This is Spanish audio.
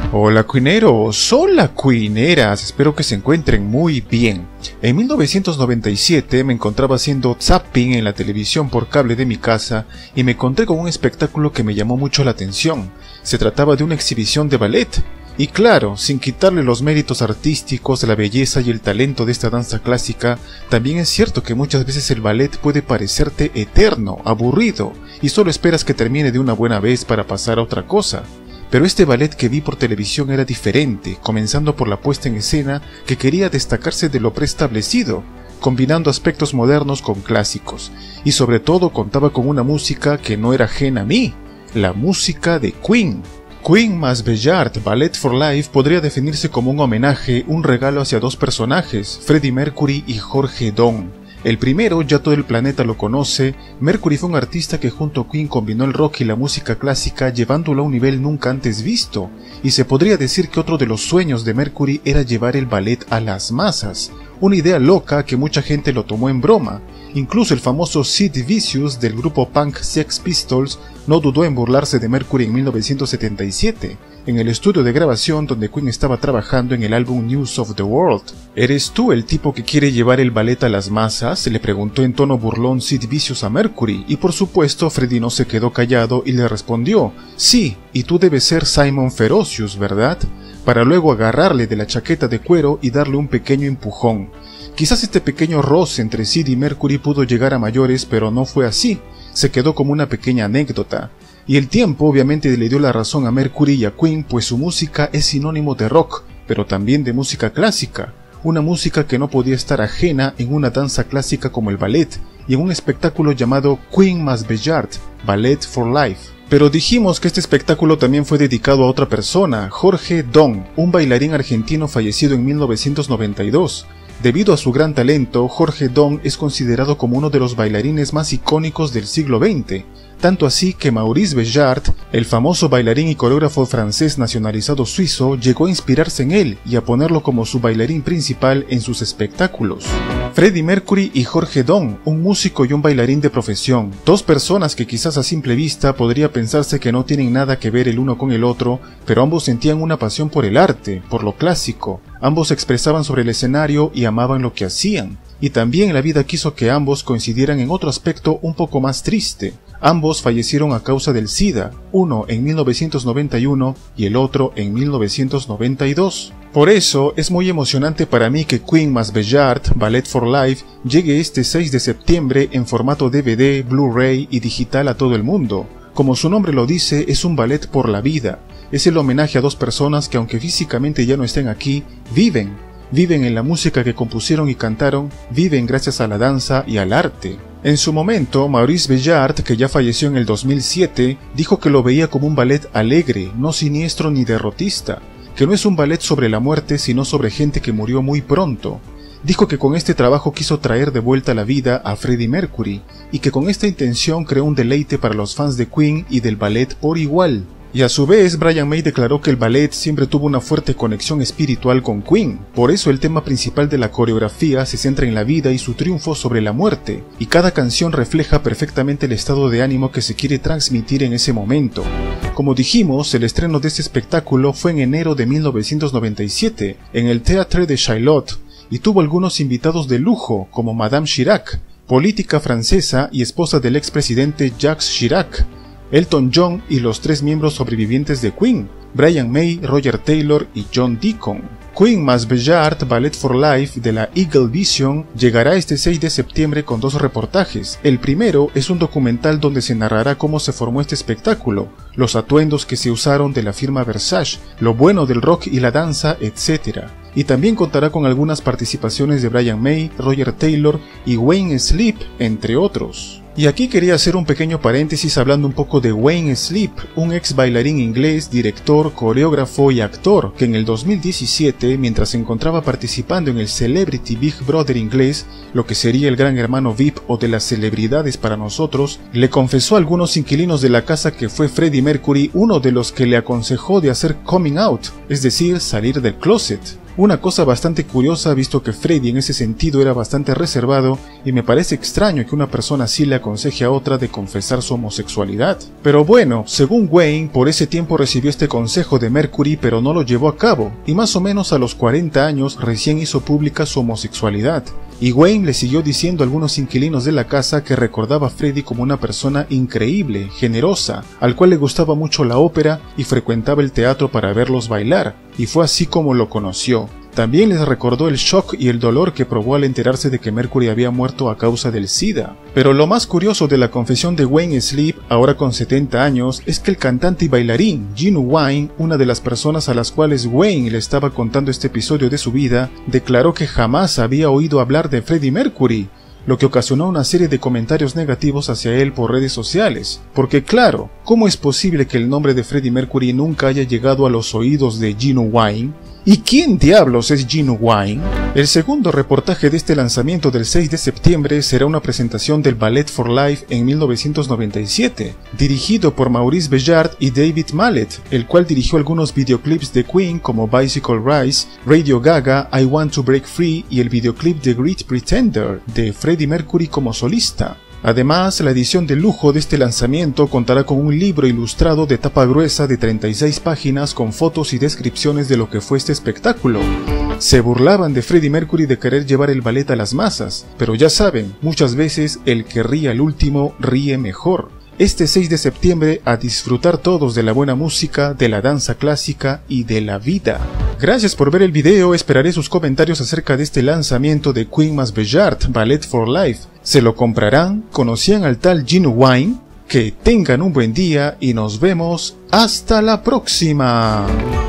Hola cuineros, hola cuineras, espero que se encuentren muy bien. En 1997 me encontraba haciendo zapping en la televisión por cable de mi casa y me encontré con un espectáculo que me llamó mucho la atención. Se trataba de una exhibición de ballet. Y claro, sin quitarle los méritos artísticos, la belleza y el talento de esta danza clásica, también es cierto que muchas veces el ballet puede parecerte eterno, aburrido, y solo esperas que termine de una buena vez para pasar a otra cosa. Pero este ballet que vi por televisión era diferente, comenzando por la puesta en escena que quería destacarse de lo preestablecido, combinando aspectos modernos con clásicos, y sobre todo contaba con una música que no era ajena a mí, la música de Queen. Queen más Bellart, Ballet for Life podría definirse como un homenaje, un regalo hacia dos personajes, Freddie Mercury y Jorge Don. El primero ya todo el planeta lo conoce. Mercury fue un artista que junto a Queen combinó el rock y la música clásica llevándolo a un nivel nunca antes visto, y se podría decir que otro de los sueños de Mercury era llevar el ballet a las masas, una idea loca que mucha gente lo tomó en broma. Incluso el famoso Sid Vicious del grupo punk Sex Pistols no dudó en burlarse de Mercury en 1977, en el estudio de grabación donde Queen estaba trabajando en el álbum News of the World. ¿Eres tú el tipo que quiere llevar el ballet a las masas?, le preguntó en tono burlón Sid Vicious a Mercury, y por supuesto Freddie no se quedó callado y le respondió: sí, y tú debes ser Simon Ferocious, ¿verdad?, para luego agarrarle de la chaqueta de cuero y darle un pequeño empujón. Quizás este pequeño roce entre Sid y Mercury pudo llegar a mayores, pero no fue así, se quedó como una pequeña anécdota. Y el tiempo obviamente le dio la razón a Mercury y a Queen, pues su música es sinónimo de rock, pero también de música clásica, una música que no podía estar ajena en una danza clásica como el ballet, y en un espectáculo llamado Queen más Bellart, Ballet for Life. Pero dijimos que este espectáculo también fue dedicado a otra persona, Jorge Don, un bailarín argentino fallecido en 1992. Debido a su gran talento, Jorge Don es considerado como uno de los bailarines más icónicos del siglo XX, tanto así que Maurice Bellart, el famoso bailarín y coreógrafo francés nacionalizado suizo, llegó a inspirarse en él y a ponerlo como su bailarín principal en sus espectáculos. Freddie Mercury y Jorge Don, un músico y un bailarín de profesión, dos personas que quizás a simple vista podría pensarse que no tienen nada que ver el uno con el otro, pero ambos sentían una pasión por el arte, por lo clásico, ambos se expresaban sobre el escenario y amaban lo que hacían. Y también la vida quiso que ambos coincidieran en otro aspecto un poco más triste. Ambos fallecieron a causa del SIDA, uno en 1991 y el otro en 1992. Por eso es muy emocionante para mí que Queen más Bellart, Ballet for Life, llegue este 6 de septiembre en formato DVD, Blu-ray y digital a todo el mundo. Como su nombre lo dice, es un ballet por la vida. Es el homenaje a dos personas que, aunque físicamente ya no estén aquí, viven en la música que compusieron y cantaron, viven gracias a la danza y al arte. En su momento, Maurice Bellart, que ya falleció en el 2007, dijo que lo veía como un ballet alegre, no siniestro ni derrotista, que no es un ballet sobre la muerte sino sobre gente que murió muy pronto. Dijo que con este trabajo quiso traer de vuelta a la vida a Freddie Mercury, y que con esta intención creó un deleite para los fans de Queen y del ballet por igual. Y a su vez, Brian May declaró que el ballet siempre tuvo una fuerte conexión espiritual con Queen, por eso el tema principal de la coreografía se centra en la vida y su triunfo sobre la muerte, y cada canción refleja perfectamente el estado de ánimo que se quiere transmitir en ese momento. Como dijimos, el estreno de este espectáculo fue en enero de 1997, en el Théâtre de Chaillot, y tuvo algunos invitados de lujo, como Madame Chirac, política francesa y esposa del expresidente Jacques Chirac, Elton John y los tres miembros sobrevivientes de Queen, Brian May, Roger Taylor y John Deacon. Queen más Bellart, Ballet for Life de la Eagle Vision llegará este 6 de septiembre con dos reportajes. El primero es un documental donde se narrará cómo se formó este espectáculo, los atuendos que se usaron de la firma Versace, lo bueno del rock y la danza, etc. Y también contará con algunas participaciones de Brian May, Roger Taylor y Wayne Sleep, entre otros. Y aquí quería hacer un pequeño paréntesis hablando un poco de Wayne Sleep, un ex bailarín inglés, director, coreógrafo y actor, que en el 2017, mientras se encontraba participando en el Celebrity Big Brother inglés, lo que sería el gran hermano VIP o de las celebridades para nosotros, le confesó a algunos inquilinos de la casa que fue Freddie Mercury uno de los que le aconsejó de hacer coming out, es decir, salir del closet. Una cosa bastante curiosa, visto que Freddie en ese sentido era bastante reservado, y me parece extraño que una persona así le aconseje a otra de confesar su homosexualidad. Pero bueno, según Wayne, por ese tiempo recibió este consejo de Mercury pero no lo llevó a cabo, y más o menos a los 40 años recién hizo pública su homosexualidad. Y Wayne le siguió diciendo a algunos inquilinos de la casa que recordaba a Freddie como una persona increíble, generosa, al cual le gustaba mucho la ópera y frecuentaba el teatro para verlos bailar, y fue así como lo conoció. También les recordó el shock y el dolor que probó al enterarse de que Mercury había muerto a causa del SIDA. Pero lo más curioso de la confesión de Wayne Sleep, ahora con 70 años, es que el cantante y bailarín Gino Wine, una de las personas a las cuales Wayne le estaba contando este episodio de su vida, declaró que jamás había oído hablar de Freddie Mercury, lo que ocasionó una serie de comentarios negativos hacia él por redes sociales. Porque claro, ¿cómo es posible que el nombre de Freddie Mercury nunca haya llegado a los oídos de Gino Wine? ¿Y quién diablos es Gino Wine? El segundo reportaje de este lanzamiento del 6 de septiembre será una presentación del Ballet for Life en 1997, dirigido por Maurice Béjart y David Mallet, el cual dirigió algunos videoclips de Queen como Bicycle Race, Radio Gaga, I Want to Break Free y el videoclip de Great Pretender de Freddie Mercury como solista. Además, la edición de lujo de este lanzamiento contará con un libro ilustrado de tapa gruesa de 36 páginas con fotos y descripciones de lo que fue este espectáculo. Se burlaban de Freddie Mercury de querer llevar el ballet a las masas, pero ya saben, muchas veces el que ríe al último ríe mejor. Este 6 de septiembre a disfrutar todos de la buena música, de la danza clásica y de la vida. Gracias por ver el video, esperaré sus comentarios acerca de este lanzamiento de Queen más Béjart, Ballet for Life. ¿Se lo comprarán? ¿Conocían al tal Gino Wine? Que tengan un buen día y nos vemos hasta la próxima.